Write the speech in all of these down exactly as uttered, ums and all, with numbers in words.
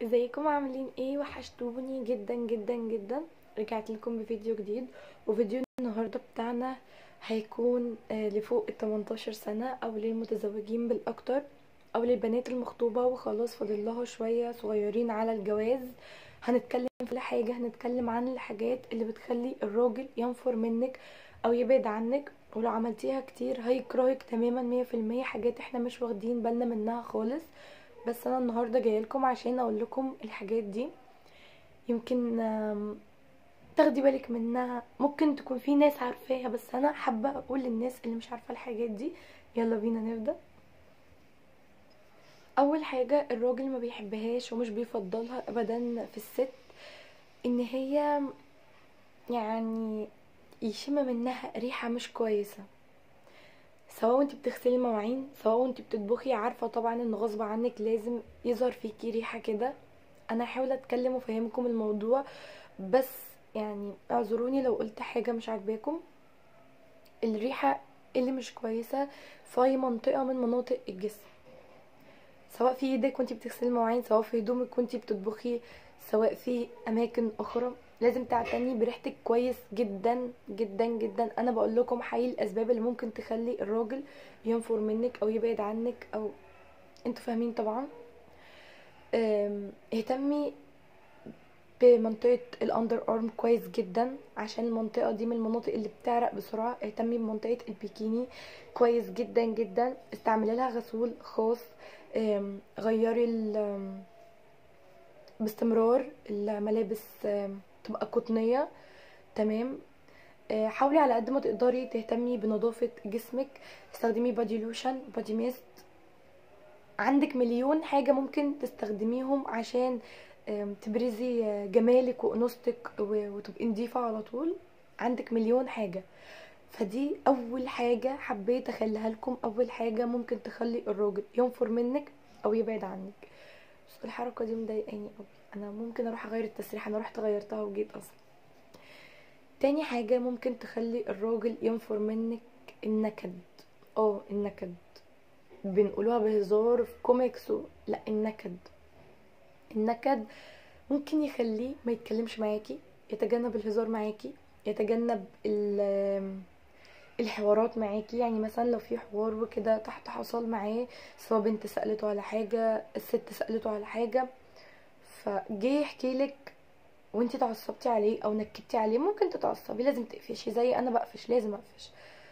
ازيكم عاملين ايه؟ وحشتوني جدا جدا جدا. رجعت لكم بفيديو جديد، وفيديو النهارده بتاعنا هيكون آه، لفوق ال تمنتاشر سنه او للمتزوجين بالاكتر او للبنات المخطوبه وخلاص فاضل لها شويه صغيرين على الجواز. هنتكلم في حاجه، هنتكلم عن الحاجات اللي بتخلي الراجل ينفر منك او يبعد عنك، ولو عملتيها كتير هيكرهك تماما مية في المية. حاجات احنا مش واخدين بالنا منها خالص، بس انا النهارده جايه لكم عشان اقول لكم الحاجات دي. يمكن آم، تاخدي بالك منها، ممكن تكون في ناس عارفاها بس انا حابه اقول للناس اللي مش عارفه الحاجات دي. يلا بينا نبدا. اول حاجه الراجل ما بيحبهاش ومش بيفضلها ابدا في الست ان هي يعني يشم منها ريحه مش كويسه، سواء وانت بتغسلي المواعين سواء وانت بتطبخي. عارفه طبعا ان غصب عنك لازم يظهر فيكي ريحه كده. انا هحاول اتكلم وافهمكم الموضوع، بس يعني اعذروني لو قلت حاجه مش عاجباكم. الريحه اللي مش كويسه في اي منطقه من مناطق الجسم، سواء في ايدك وانت بتغسلي المواعين، سواء في هدومك وانت بتطبخي، سواء في اماكن اخرى، لازم تعتني بريحتك كويس جدا جدا جدا. انا بقول لكم حي الاسباب اللي ممكن تخلي الراجل ينفر منك او يبعد عنك، او انتوا فاهمين طبعا. أم، اهتمي بمنطقة الاندر ارم كويس جدا، عشان المنطقة دي من المناطق اللي بتعرق بسرعة. اهتمي بمنطقة البيكيني كويس جدا جدا، استعملي لها غسول خاص. أم، غيري ال- أم، باستمرار الملابس، أم، تبقى قطنية. تمام. أه، حاولي على قد ما تقدري تهتمي بنظافة جسمك. استخدمي بادي لوشن، بادي ميست. عندك مليون حاجة ممكن تستخدميهم عشان آم، تبرزي آه، جمالك وانوثتك و- وتبقي نضيفة على طول. عندك مليون حاجة، فدي اول حاجة حبيت اخليها لكم. اول حاجة ممكن تخلي الراجل ينفر منك او يبعد عنك. بس الحركة دي مضايقاني قوي، انا ممكن اروح اغير التسريحة. انا رحت غيرتها وجيت اصلا. تاني حاجة ممكن تخلي الراجل ينفر منك النكد. اه النكد، بنقولوها بهزار في كوميكس و... لا، النكد. النكد ممكن يخليه ما يتكلمش معاكي، يتجنب الهزار معاكي، يتجنب ال- الحوارات معاكي. يعني مثلا لو في حوار وكده تحت حصل معاه، سواء بنت سألته على حاجة، الست سألته على حاجة، فجه يحكي لك وانتي اتعصبتي عليه او نكدتي عليه، ممكن تتعصبي لازم تقفشي زي انا بقفش، لازم اقفش.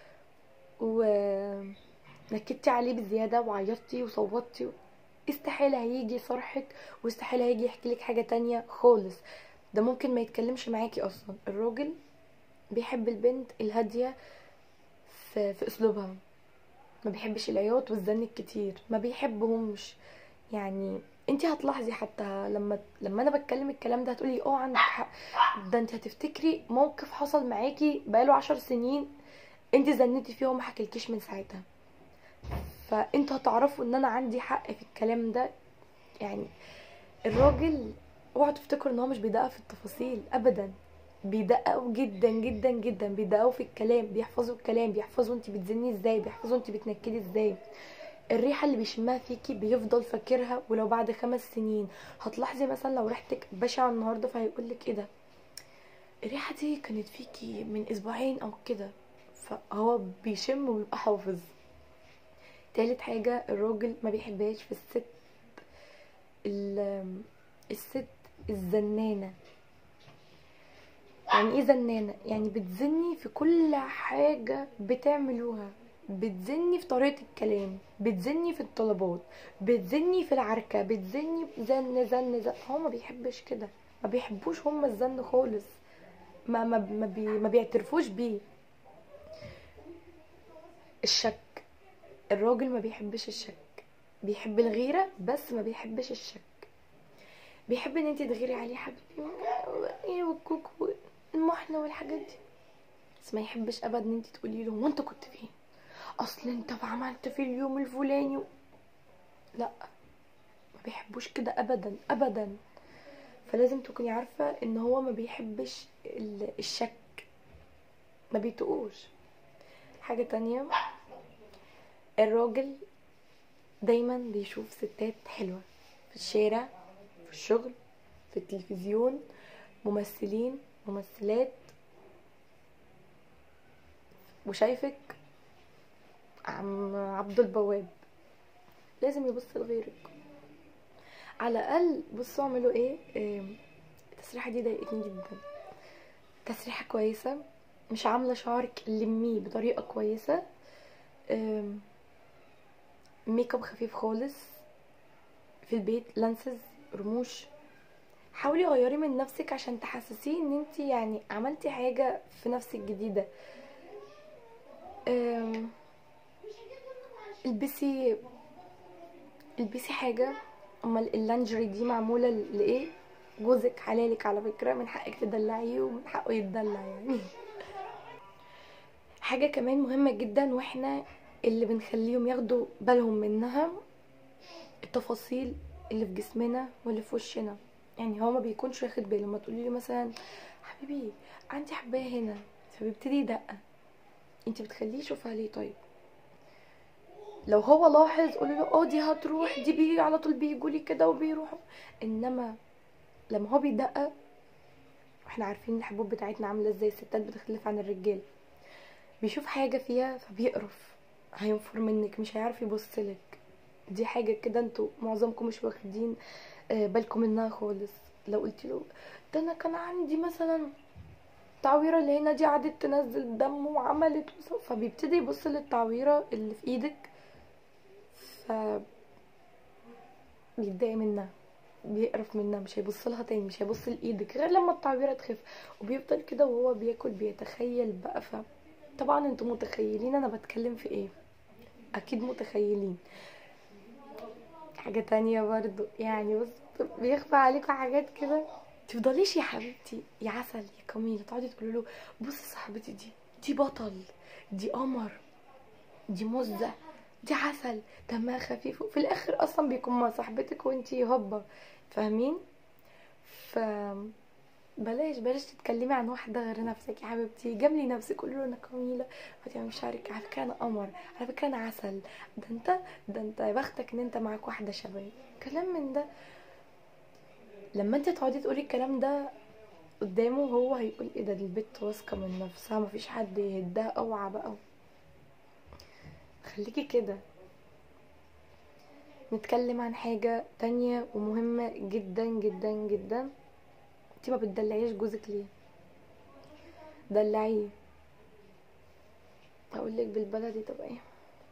ونكدتي عليه بزيادة وعيطتي وصوتي، استحالة هيجي يصرحك، واستحالة هيجي يحكي لك حاجة تانية خالص. ده ممكن ما يتكلمش معاكي اصلا. الراجل بيحب البنت الهادية في, في اسلوبها، ما بيحبش العياط والزن الكتير، ما بيحبهمش. يعني انتي هتلاحظي حتى لما لما انا بتكلم الكلام ده هتقولي اه عندك حق. ده انت هتفتكري موقف حصل معاكي بقاله عشر سنين انتي زنتي فيه وما حكيلكيش من ساعتها، فانتوا هتعرفوا ان انا عندي حق في الكلام ده. يعني الراجل، اوعوا تفتكروا ان هو مش بيدقق في التفاصيل ابدا، بيدققوا جدا جدا جدا، بيدققوا في الكلام، بيحفظوا الكلام، بيحفظوا انت بتزني ازاي، بيحفظوا انت بتنكدي ازاي. الريحه اللي بيشمها فيكي بيفضل فاكرها، ولو بعد خمس سنين هتلاحظي مثلا لو ريحتك بشعه النهارده فهيقولك ايه ده، الريحه دي كانت فيكي من اسبوعين او كده. فهو بيشم وبيبقى حافظ. تالت حاجه الراجل ما بيحبهاش في الست، ال- الست الزنانه. يعني ايه زنانة؟ يعني بتزني في كل حاجة بتعملوها، بتزني في طريقة الكلام، بتزني في الطلبات، بتزني في العركة، بتزني زن زن زن. هو ما بيحبش كده، ما بيحبوش هم الزن خالص، ما ما ما, بي ما بيعترفوش بيه. الشك، الراجل ما بيحبش الشك، بيحب الغيرة بس ما بيحبش الشك. بيحب ان انت تغيري عليه حبيبي ايه والكوك والمحنة والحاجات دي، بس ما يحبش ابدا ان انت تقولي له هو انت كنت فين، اصل انت عملت في اليوم الفلاني و... لا، ما بيحبوش كده ابدا ابدا. فلازم تكوني عارفه ان هو ما بيحبش ال- الشك، ما بيتقوش. حاجه تانية، الراجل دايما بيشوف ستات حلوه في الشارع، في الشغل، في التلفزيون، ممثلين، ممثلات، وشايفك عم عبد البواب، لازم يبص لغيرك. على الاقل بصوا اعملوا ايه. إيه، التسريحه دي ضايقتني جدا، تسريحه كويسه، مش عامله شعرك لميه بطريقه كويسه، إيه، ميك اب خفيف خالص في البيت، لانسز، رموش. حاولي غيري من نفسك عشان تحسسيه ان انت يعني عملتي حاجه في نفسك جديده. إيه، البسي البسي حاجه. امال اللانجري دي معموله لايه؟ جوزك حلالك على فكره، من حقك تدلعيه ومن حقه يتدلع يعني. حاجه كمان مهمه جدا واحنا اللي بنخليهم ياخدوا بالهم منها، التفاصيل اللي في جسمنا واللي في وشنا. يعني هو ما بيكونش واخد باله. لما تقولي له مثلا حبيبي عندي حبايه هنا، فبيبتدي يدقق، انت بتخليه يشوفها ليه؟ طيب لو هو لاحظ قولي له اه دي هتروح، دي بي على طول بيجوا لي كده وبيروحوا. انما لما هو بيدقق، واحنا عارفين الحبوب بتاعتنا عامله ازاي، الستات بتختلف عن الرجال، بيشوف حاجه فيها فبيقرف، هينفر منك، مش هيعرف يبصلك. دي حاجه كده انتوا معظمكم مش واخدين بالكم منها خالص. لو قلت له ده انا كان عندي مثلا التعويره اللي هنا دي قعدت تنزل دم وعملت، فبيبتدي يبص للتعويره اللي في ايدك، ف بيتضايق منها، بيقرف منها، مش هيبص لها تاني، مش هيبص لايدك غير لما التعويره تخف. وبيفضل كده وهو بياكل بيتخيل بقى. ف طبعا انتوا متخيلين انا بتكلم في ايه، اكيد متخيلين. حاجه تانية برضو يعني، بص بيخفى عليكم حاجات كده. تفضليش يا حبيبتي يا عسل يا كميله تقعدي تقولي له بصي صاحبتي دي دي بطل، دي قمر، دي مزه، دي عسل، دمها خفيف، وفي الاخر اصلا بيكون مع صاحبتك وانتي هوبا، فاهمين؟ ف بلاش بلاش تتكلمي عن واحده غير نفسك يا حبيبتي. جاملي نفسك، قولي له انا كميله، هتعملي شعرك، على فكره انا قمر، على فكره انا عسل، ده انت ده انت يا بختك ان انت معاك واحده شبهي، كلام من ده. لما انت تقعدي تقولي الكلام ده قدامه، هو هيقول ايه ده، دي البت واثقه من نفسها، مفيش حد يهدها، اوعى بقى. خليكي كده. نتكلم عن حاجه تانية ومهمه جدا جدا جدا. انت ما بتدلعيش جوزك ليه؟ دلعيه. هقول لك بالبلدي طب ايه،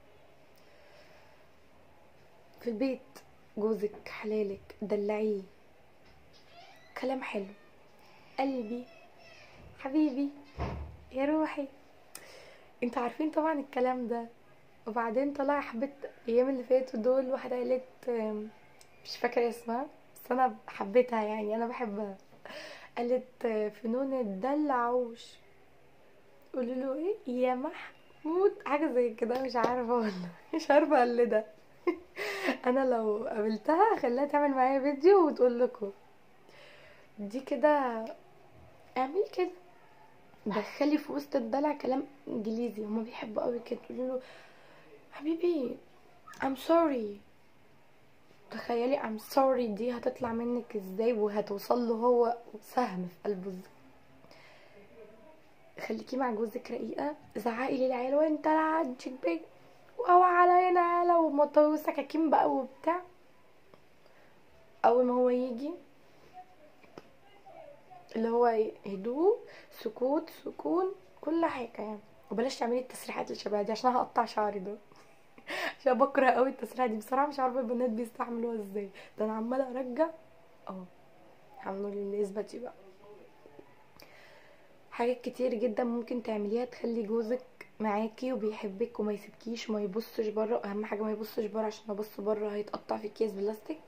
في البيت جوزك حلالك دلعيه، كلام حلو، قلبي، حبيبي، يا روحي، انتوا عارفين طبعا الكلام ده. وبعدين طلع حبيت ايام اللي فاتوا دول واحده قالت، مش فاكره اسمها بس انا حبيتها يعني انا بحبها، قالت فنون الدلعوش، قولوا له ايه يا محمود، حاجه زي كده، مش عارفه والله مش عارفه اقلدها. انا لو قابلتها خليها تعمل معايا فيديو وتقول لكم دي كده، اعملي كده، دخلي في وسط الدلع كلام انجليزي، هما بيحبوا قوي كده. تقولي له حبيبي I'm sorry، تخيلي I'm sorry دي هتطلع منك ازاي وهتوصل له هو سهم في قلبه ازاي. خليكي مع جوزك رقيقه، زعقي للعيال وانت لا عندك بيت واوعى على هنا عيله ومطوي وسكاكين بقى وبتاع. اول ما هو يجي اللي هو هدوء، سكوت، سكون، كل حاجه يعني. وبلاش تعملي التسريحات اللي شبه دي عشان هقطع شعري ده عشان بكره قوي التسريحه دي بصراحه، مش عارفه البنات بيستحملوها ازاي. ده انا عماله ارجع اه الحمد لله. اثبتي بقى. حاجات كتير جدا ممكن تعمليها تخلي جوزك معاكي وبيحبك وما يسيبكيش وما يبصش بره. اهم حاجه ما يبصش بره، عشان لو بص بره هيتقطع في اكياس بلاستيك.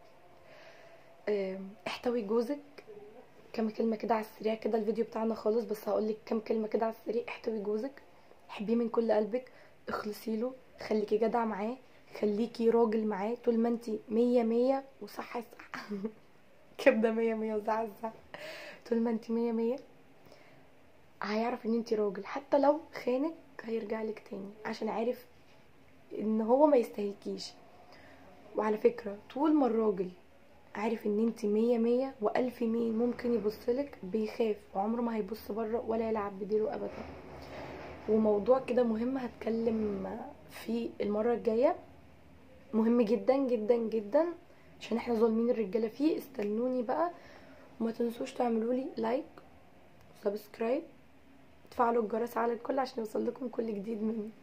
احتوي جوزك. كم كلمه كده على السريع كده، الفيديو بتاعنا خالص بس هقولك كم كلمه كده على السريع. احتوي جوزك، حبيه من كل قلبك، اخلصي له، خليكي جدع معاه، خليكي راجل معاه. طول ما انتي مية مية وصح صح كبده مية مية وصح صح، طول ما انتي مية مية هيعرف ان انتي راجل. حتى لو خانك هيرجع لك تاني، عشان عارف ان هو ما يستهلكيش. وعلى فكره طول ما الراجل عارف ان انت مية مية والف مين ممكن يبصلك، بيخاف وعمره ما هيبص بره ولا يلعب بديله ابدا. وموضوع كده مهم هتكلم فيه المرة الجاية، مهم جدا جدا جدا، عشان احنا ظالمين الرجالة فيه. استنوني بقى، وما تنسوش تعملوا لي لايك وسبسكرايب، تفعلوا الجرس على الكل عشان يوصل لكم كل جديد مني.